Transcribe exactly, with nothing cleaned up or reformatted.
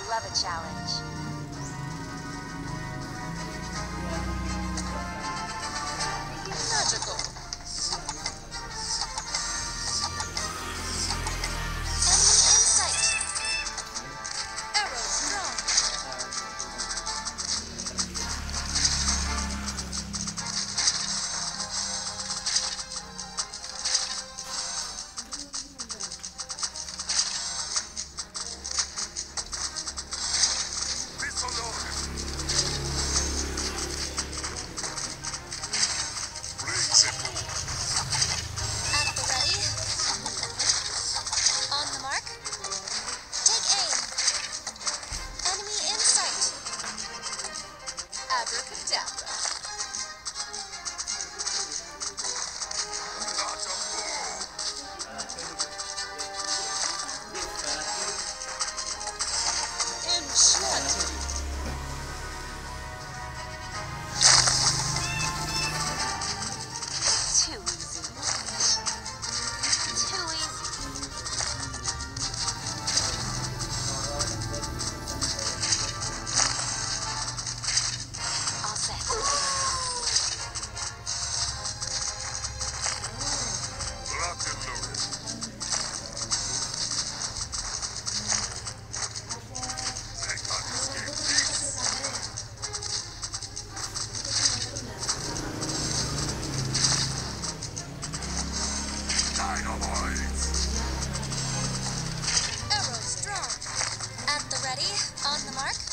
love a challenge. Magical. Enemy in sight. Arrow strong. At the ready. On the mark. Take aim. Enemy in sight. Abracadabra. Enchanted. Too easy. Too easy. All set. Locked and loaded. They can't escape this. Dynamite! Arrow strong. At the ready. On the mark.